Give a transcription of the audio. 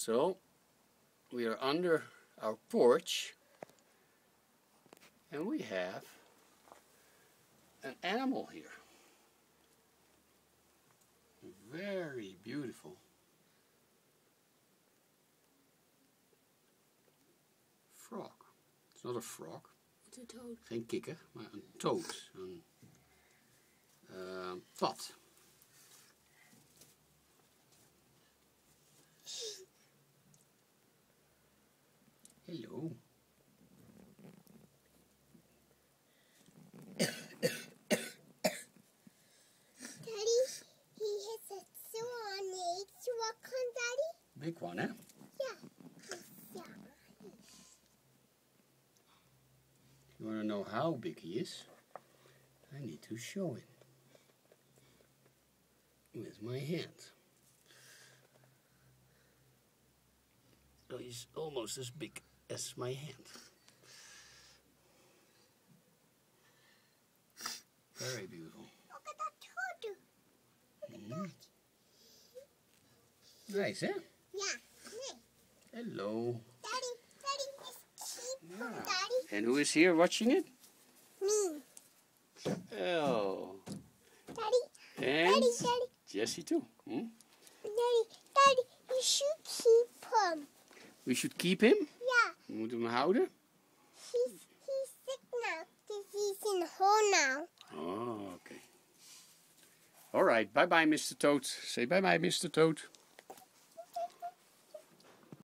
So we are under our porch and we have an animal here. Very beautiful. Frog. It's not a frog. It's a toad. Geen kikker, maar een toad. Een pad. Hello. Daddy, he has a swan. It's what on, Daddy? Big one, hè? Yeah. You want to know how big he is? I need to show it with my hand. So he's almost as big as my hand. Very beautiful. Look at that toad. Look at that. Nice, hè? Yeah. Nice. Hello. Daddy, it's keep Yeah. Daddy. And who is here watching it? Me. Oh. Daddy. And Daddy. Jessie too. Hmm? Daddy, you should keep him. We should keep him. Yeah. We moeten hem houden. He's sick now because he's in the hole now. Oh, okay. All right. Bye-bye, Mr. Toad. Say bye-bye, Mr. Toad.